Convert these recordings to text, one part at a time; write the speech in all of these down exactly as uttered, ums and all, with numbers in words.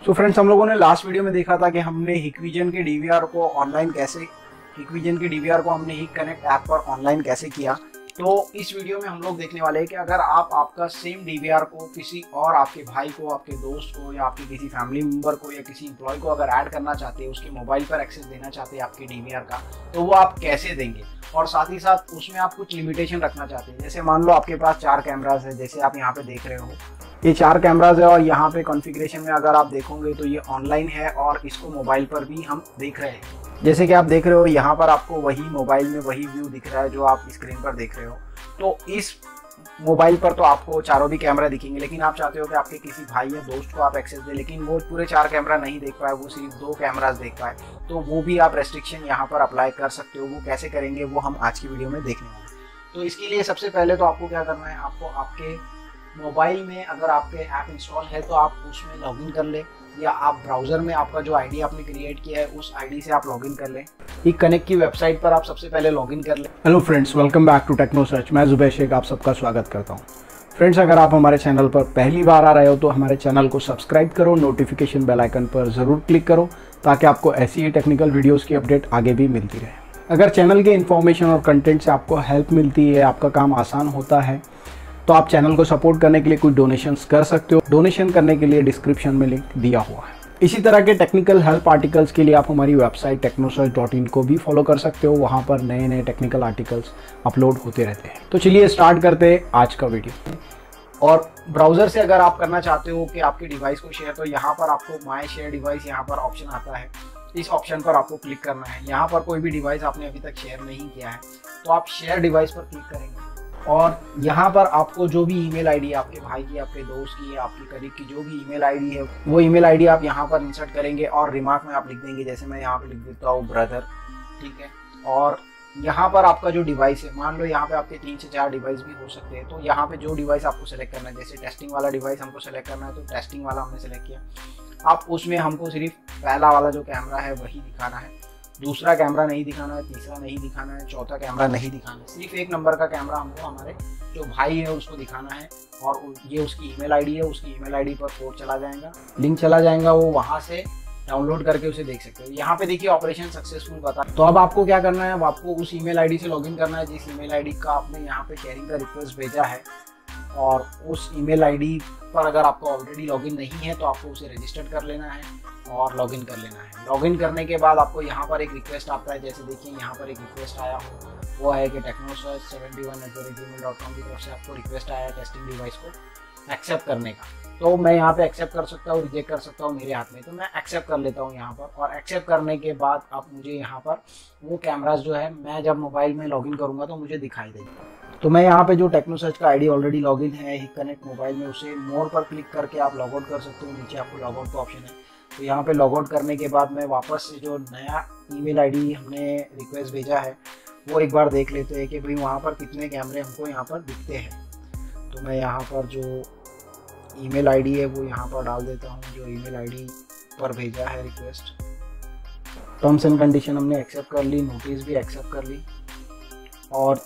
तो फ्रेंड्स, हम लोगों ने लास्ट वीडियो में देखा था कि हमने हिकविजन के डीवीआर को ऑनलाइन कैसे हिकविजन के डीवीआर को हमने हिक कनेक्ट ऐप पर ऑनलाइन कैसे किया। तो इस वीडियो में हम लोग देखने वाले हैं कि अगर आप आपका सेम डीवीआर को किसी और आपके भाई को, आपके दोस्त को या आपके किसी फैमिली मेम्बर को या किसी एम्प्लॉय को अगर ऐड करना चाहते हैं, उसके मोबाइल पर एक्सेस देना चाहते हैं आपके डीवीआर का, तो वो आप कैसे देंगे। और साथ ही साथ उसमें आप कुछ लिमिटेशन रखना चाहते हैं। जैसे मान लो आपके पास चार कैमराज है, जैसे आप यहाँ पे देख रहे हो, ये चार कैमराज है और यहाँ पे कॉन्फ़िगरेशन में अगर आप देखोगे तो ये ऑनलाइन है और इसको मोबाइल पर भी हम देख रहे हैं। जैसे कि आप देख रहे हो यहाँ पर आपको वही मोबाइल में वही व्यू दिख रहा है जो आप स्क्रीन पर देख रहे हो। तो इस मोबाइल पर तो आपको चारों भी कैमरा दिखेंगे, लेकिन आप चाहते हो कि आपके किसी भाई या दोस्त को आप एक्सेस दें, लेकिन वो पूरे चार कैमरा नहीं देख पाए, वो सिर्फ दो कैमराज देख पाए, तो वो भी आप रेस्ट्रिक्शन यहाँ पर अप्लाई कर सकते हो। वो कैसे करेंगे वो हम आज की वीडियो में देखने वाले हैं। तो इसके लिए सबसे पहले तो आपको क्या करना है, आपको आपके मोबाइल में अगर आपके ऐप इंस्टॉल है तो आप उसमें लॉगिन कर ले, या आप ब्राउज़र में आपका जो आईडी आपने क्रिएट किया है उस आईडी से आप लॉगिन कर लें। हिक कनेक्ट की वेबसाइट पर आप सबसे पहले लॉगिन कर लें। Hello friends, welcome back to Techno Search. मैं जुबैर शेख आप सबका स्वागत करता हूं। फ्रेंड्स, अगर आप हमारे चैनल पर पहली बार आ रहे हो तो हमारे चैनल को सब्सक्राइब करो, नोटिफिकेशन बेल आइकन पर ज़रूर क्लिक करो ताकि आपको ऐसी ही टेक्निकल वीडियोज़ की अपडेट आगे भी मिलती रहे। अगर चैनल के इन्फॉर्मेशन और कंटेंट से आपको हेल्प मिलती है, आपका काम आसान होता है, तो आप चैनल को सपोर्ट करने के लिए कुछ डोनेशंस कर सकते हो। डोनेशन करने के लिए डिस्क्रिप्शन में लिंक दिया हुआ है। इसी तरह के टेक्निकल हेल्प आर्टिकल्स के लिए आप हमारी website Techno Search dot in को भी फॉलो कर सकते हो। वहाँ पर नए नए टेक्निकल आर्टिकल्स अपलोड होते रहते हैं। तो चलिए स्टार्ट करते हैं आज का वीडियो। और ब्राउज़र से अगर आप करना चाहते हो कि आपके डिवाइस को शेयर, तो यहाँ पर आपको माय शेयर डिवाइस यहाँ पर ऑप्शन आता है। इस ऑप्शन पर आपको क्लिक करना है। यहाँ पर कोई भी डिवाइस आपने अभी तक शेयर नहीं किया है तो आप शेयर डिवाइस पर क्लिक करेंगे और यहाँ पर आपको जो भी ईमेल आईडी आपके भाई की, आपके दोस्त की, आपकी कलीग की जो भी ईमेल आईडी है वो ईमेल आईडी आप यहाँ पर इंसर्ट करेंगे और रिमार्क में आप लिख देंगे। जैसे मैं यहाँ पे लिख देता हूँ ब्रदर, ठीक है। और यहाँ पर आपका जो डिवाइस है, मान लो यहाँ पे आपके तीन से चार डिवाइस भी हो सकते हैं, तो यहाँ पे जो डिवाइस आपको सेलेक्ट करना है, जैसे टेस्टिंग वाला डिवाइस हमको सेलेक्ट करना है तो टेस्टिंग वाला हमने सेलेक्ट किया। आप उसमें हमको सिर्फ पहला वाला जो कैमरा है वही दिखाना है, दूसरा कैमरा नहीं दिखाना है, तीसरा नहीं दिखाना है, चौथा कैमरा नहीं दिखाना है। सिर्फ एक नंबर का कैमरा हमको हमारे जो भाई है उसको दिखाना है और ये उसकी ईमेल आईडी है, उसकी ईमेल आईडी पर कोड चला जाएगा, लिंक चला जाएगा, वो वहाँ से डाउनलोड करके उसे देख सकते हो। यहाँ पे देखिए ऑपरेशन सक्सेसफुल बता। तो अब आपको क्या करना है, आपको उस ईमेल आईडी से लॉगिन करना है जिस ईमेल आईडी का आपने यहाँ पे शेयरिंग का रिक्वेस्ट भेजा है। और उस ईमेल आईडी पर अगर आपको ऑलरेडी लॉगिन नहीं है तो आपको उसे रजिस्टर कर लेना है और लॉगिन कर लेना है। लॉगिन करने के बाद आपको यहाँ पर एक रिक्वेस्ट आता है। जैसे देखिए यहाँ पर एक रिक्वेस्ट आया हो, वो है कि Techno Search seventy one at the rate Gmail dot com की तरफ से आपको रिक्वेस्ट आया है टेस्टिंग डिवाइस को एक्सेप्ट करने का। तो मैं यहाँ पे एक्सेप्ट कर सकता हूँ, रिजेक्ट कर सकता हूँ, मेरे हाथ में। तो मैं एक्सेप्ट कर लेता हूँ यहाँ पर। और एक्सेप्ट करने के बाद आप मुझे यहाँ पर वो कैमराज जो है मैं जब मोबाइल में लॉगिन करूँगा तो मुझे दिखाई देगा। तो मैं यहाँ पे जो टेक्नो सर्च का आईडी ऑलरेडी लॉगिन है हिक कनेक्ट मोबाइल में, उसे मोर पर क्लिक करके आप लॉग आउट कर सकते हो। नीचे आपको लॉग आउट का ऑप्शन है, तो यहाँ पे लॉग आउट करने के बाद मैं वापस से जो नया ईमेल आईडी हमने रिक्वेस्ट भेजा है वो एक बार देख लेते हैं कि भाई वहाँ पर कितने कैमरे हमको यहाँ पर दिखते हैं। तो मैं यहाँ पर जो ईमेल आईडी है वो यहाँ पर डाल देता हूँ, जो ईमेल आईडी पर भेजा है रिक्वेस्ट। टर्म्स एंड कंडीशन हमने एक्सेप्ट कर ली, नोटिस भी एक्सेप्ट कर ली। और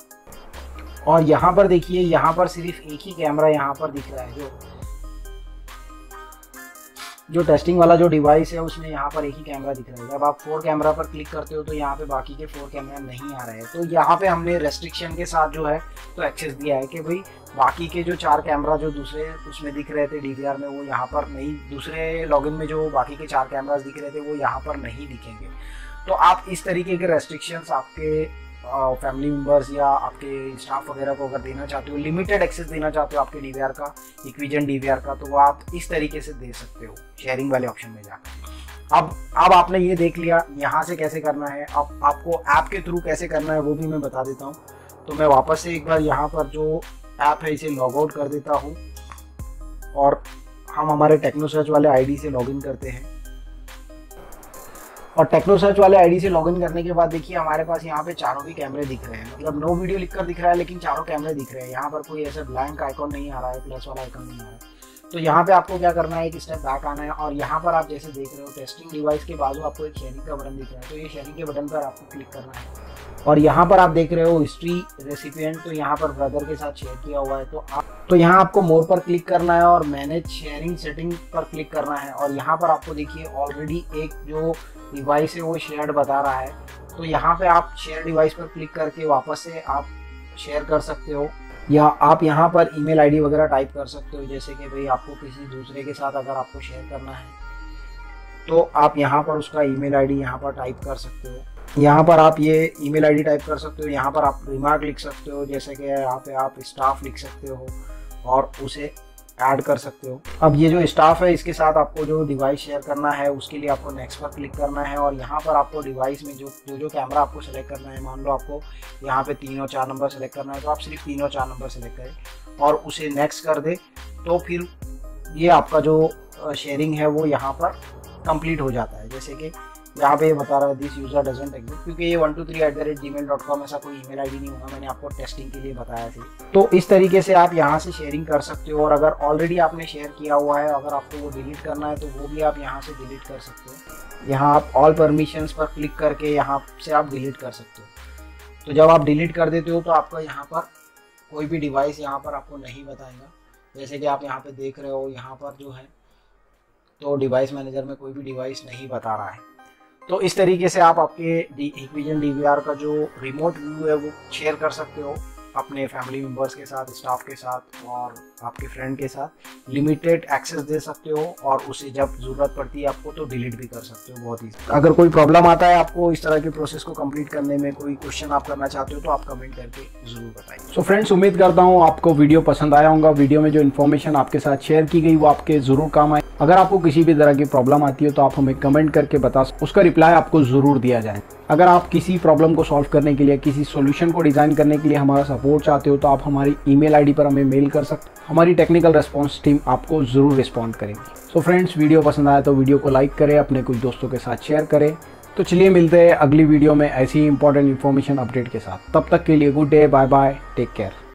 और यहाँ पर देखिए, यहाँ पर सिर्फ एक ही कैमरा यहाँ पर दिख रहा है। जो जो टेस्टिंग वाला जो डिवाइस है उसमें यहाँ पर एक ही कैमरा दिख रहा है। जब आप फोर कैमरा पर क्लिक करते हो तो यहाँ पे बाकी के फोर कैमरा नहीं आ रहे हैं। तो यहाँ पे हमने रेस्ट्रिक्शन के साथ जो है तो एक्सेस दिया है कि भाई बाकी के जो चार कैमरा जो दूसरे उसमें दिख रहे थे डीवीआर में वो यहाँ पर नहीं, दूसरे लॉगिन में जो बाकी के चार कैमराज दिख रहे थे वो यहाँ पर नहीं दिखेंगे। तो आप इस तरीके के रेस्ट्रिक्शंस आपके फैमिली मेम्बर्स या आपके स्टाफ वगैरह को अगर देना चाहते हो, लिमिटेड एक्सेस देना चाहते हो आपके डीवीआर का, हिकविजन डीवीआर का, तो वो आप इस तरीके से दे सकते हो शेयरिंग वाले ऑप्शन में जाकर। अब अब आपने ये देख लिया यहाँ से कैसे करना है। अब आपको ऐप के थ्रू कैसे करना है वो भी मैं बता देता हूँ। तो मैं वापस से एक बार यहाँ पर जो ऐप है इसे लॉग आउट कर देता हूँ और हम हमारे टेक्नो सर्च वाले आईडी से लॉगिन करते हैं। और टेक्नो सर्च वाले आईडी से लॉगिन करने के बाद देखिए हमारे पास यहाँ पे चारों भी कैमरे दिख रहे हैं। मतलब नो वीडियो लिखकर दिख रहा है लेकिन चारों कैमरे दिख रहे हैं। यहाँ पर कोई ऐसा ब्लैंक आइकॉन नहीं आ रहा है, प्लस वाला आइकॉन नहीं आ रहा है। तो यहाँ पे आपको क्या करना है, एक स्टेप बैक आना है और यहाँ पर आप जैसे देख रहे हो टेस्टिंग डिवाइस के बाजू आपको एक शेयरिंग का बटन दिख रहा है। तो ये शेयरिंग के बटन पर आपको क्लिक करना है और यहाँ पर आप देख रहे हो हिस्ट्री रेसिपिएंट, तो यहाँ पर ब्रदर के साथ शेयर किया हुआ है। तो आप तो यहाँ आपको मोर पर क्लिक करना है और मैनेज शेयरिंग सेटिंग पर क्लिक करना है और यहाँ पर आपको देखिए ऑलरेडी एक जो डिवाइस है वो शेयर्ड बता रहा है। तो यहाँ पे आप शेयर डिवाइस पर क्लिक करके वापस से आप शेयर कर सकते हो, या आप यहाँ पर ईमेल आईडी वगैरह टाइप कर सकते हो। जैसे कि भाई आपको किसी दूसरे के साथ अगर आपको शेयर करना है तो आप यहाँ पर उसका ईमेल आईडी यहाँ पर टाइप कर सकते हो। यहाँ पर आप ये ईमेल आईडी टाइप कर सकते हो, यहाँ पर आप रिमार्क लिख सकते हो, जैसे कि यहाँ पे आप स्टाफ लिख सकते हो और उसे ऐड कर सकते हो। अब ये जो स्टाफ है इसके साथ आपको जो डिवाइस शेयर करना है उसके लिए आपको नेक्स्ट पर क्लिक करना है और यहाँ पर आपको डिवाइस में जो जो जो कैमरा आपको सेलेक्ट करना है, मान लो आपको यहाँ पे तीन और चार नंबर सेलेक्ट करना है तो आप सिर्फ तीन और चार नंबर सेलेक्ट करें और उसे नेक्स्ट कर दे, तो फिर ये आपका जो शेयरिंग है वो यहाँ पर कंप्लीट हो जाता है। जैसे कि यहाँ पे ये बता रहा है दिस यूजर डजंट एग्जिस्ट, क्योंकि ये one two three at the rate Gmail dot com ऐसा कोई ईमेल आईडी नहीं होगा, मैंने आपको टेस्टिंग के लिए बताया था। तो इस तरीके से आप यहाँ से शेयरिंग कर सकते हो और अगर ऑलरेडी आपने शेयर किया हुआ है, अगर आपको वो डिलीट करना है तो वो भी आप यहाँ से डिलीट कर सकते हो। यहाँ आप ऑल परमिशंस पर क्लिक करके यहाँ से आप डिलीट कर सकते हो। तो जब आप डिलीट कर देते हो तो आपका यहाँ पर कोई भी डिवाइस यहाँ पर आपको नहीं बताएगा। जैसे कि आप यहाँ पे देख रहे हो, यहाँ पर जो है तो डिवाइस मैनेजर में कोई भी डिवाइस नहीं बता रहा है। तो इस तरीके से आप आपके हिकविजन डी वी आर का जो रिमोट व्यू है वो शेयर कर सकते हो अपने फैमिली मेम्बर्स के साथ, स्टाफ के साथ और आपके फ्रेंड के साथ। लिमिटेड एक्सेस दे सकते हो और उसे जब ज़रूरत पड़ती है आपको तो डिलीट भी कर सकते हो बहुत ही। अगर कोई प्रॉब्लम आता है आपको इस तरह के प्रोसेस को कंप्लीट करने में, कोई क्वेश्चन आप करना चाहते हो तो आप कमेंट करके ज़रूर बताइए। सो फ्रेंड्स, उम्मीद करता हूँ आपको वीडियो पसंद आया होगा। वीडियो में जो इन्फॉर्मेशन आपके साथ शेयर की गई वो आपके ज़रूर काम आए। अगर आपको किसी भी तरह की प्रॉब्लम आती है तो आप हमें कमेंट करके बता, उसका रिप्लाई आपको ज़रूर दिया जाए। अगर आप किसी प्रॉब्लम को सॉल्व करने के लिए, किसी सॉल्यूशन को डिज़ाइन करने के लिए हमारा सपोर्ट चाहते हो तो आप हमारी ईमेल आईडी पर हमें मेल कर सकते हो। हमारी टेक्निकल रिस्पांस टीम आपको ज़रूर रिस्पॉन्ड करेगी। सो फ्रेंड्स, वीडियो पसंद आया तो वीडियो को लाइक करें, अपने कुछ दोस्तों के साथ शेयर करें। तो चलिए मिलते हैं अगली वीडियो में ऐसी ही इंपॉर्टेंट इन्फॉर्मेशन अपडेट के साथ। तब तक के लिए good day, bye bye, take care.